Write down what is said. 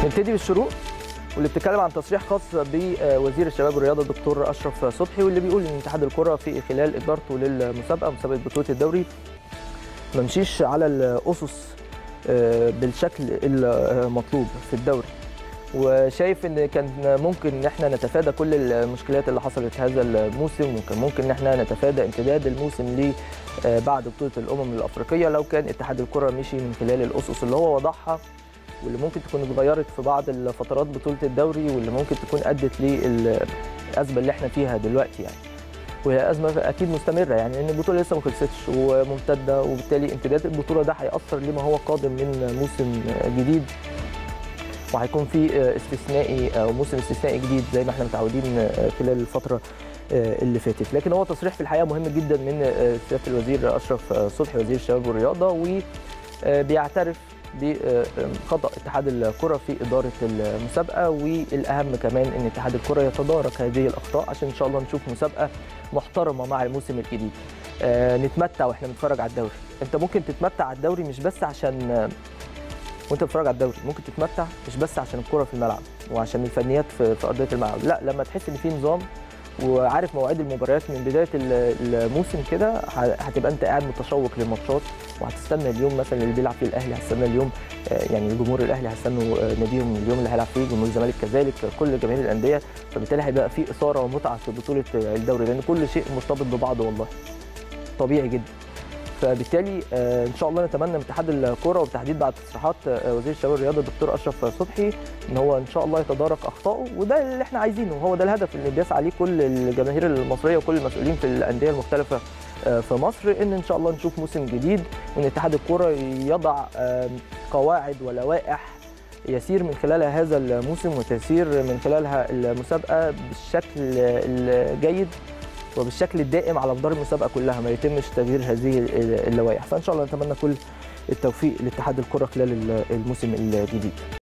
نبتدي بالشروق واللي بتتكلم عن تصريح خاص بوزير الشباب والرياضه الدكتور اشرف صبحي، واللي بيقول ان اتحاد الكره في خلال ادارته للمسابقه مسابقه بطوله الدوري ما مشيش على الاسس بالشكل المطلوب في الدوري، وشايف ان كان ممكن ان احنا نتفادى كل المشكلات اللي حصلت هذا الموسم، وكان ممكن ان احنا نتفادى امتداد الموسم بعد بطوله الامم الافريقيه لو كان اتحاد الكره مشي من خلال الاسس اللي هو وضعها، واللي ممكن تكون اتغيرت في بعض الفترات بطوله الدوري، واللي ممكن تكون ادت للازمه اللي احنا فيها دلوقتي يعني. وهي ازمه اكيد مستمره يعني، لان البطوله لسه ما خلصتش وممتده، وبالتالي امتداد البطوله ده هياثر لما هو قادم من موسم جديد، وهيكون في استثنائي او موسم استثنائي جديد زي ما احنا متعودين خلال الفتره اللي فاتت. لكن هو تصريح في الحقيقه مهم جدا من سياده الوزير اشرف صبحي وزير الشباب والرياضه، وبيعترف بخطأ اتحاد الكره في اداره المسابقه، والاهم كمان ان اتحاد الكره يتدارك هذه الاخطاء عشان ان شاء الله نشوف مسابقه محترمه مع الموسم الجديد. نتمتع واحنا بنتفرج على الدوري. انت ممكن تتمتع على الدوري مش بس عشان وانت بتتفرج على الدوري، ممكن تتمتع مش بس عشان الكره في الملعب وعشان الفنيات في ارضيه الملعب، لا، لما تحس ان في نظام وعارف مواعيد المباريات من بدايه الموسم كده، هتبقى انت قاعد متشوق للماتشات، وهتستنى اليوم مثلا اللي بيلعب فيه الاهلي، هتستنى اليوم يعني الجمهور الاهلي هيستنوا ناديهم اليوم اللي هيلعب فيه، جمهور الزمالك كذلك، كل جماهير الانديه، فبالتالي هيبقى في اثاره ومتعه في بطوله الدوري، لان كل شيء مرتبط ببعضه والله طبيعي جدا. فبالتالي ان شاء الله نتمنى من اتحاد الكره وبالتحديد بعد تصريحات وزير الشباب والرياضه الدكتور اشرف صبحي ان هو ان شاء الله يتدارك اخطائه، وده اللي احنا عايزينه، وهو ده الهدف اللي بيسعى ليه كل الجماهير المصريه وكل المسؤولين في الانديه المختلفه في مصر، ان شاء الله نشوف موسم جديد، وان اتحاد الكره يضع قواعد ولوائح يسير من خلالها هذا الموسم وتسير من خلالها المسابقه بالشكل الجيد وبالشكل الدائم على مدار المسابقه كلها، ما يتمش تغيير هذه اللوائح. فان شاء الله نتمنى كل التوفيق لاتحاد الكره خلال الموسم الجديد.